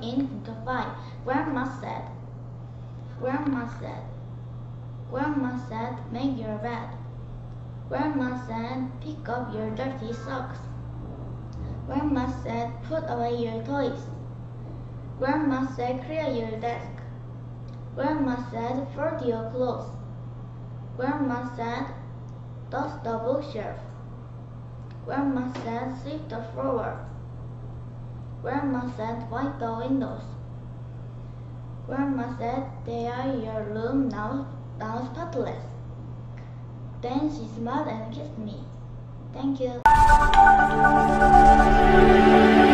in Winter 5. Grandma said, make your bed. Grandma said, pick up your dirty socks. Grandma said, put away your toys. Grandma said, clear your desk. Grandma said, fold your clothes. Grandma said, dust the bookshelf. Grandma said, sweep the floor. Grandma said, wipe the windows. Grandma said, there your room now spotless. Then she smiled and kissed me. Thank you.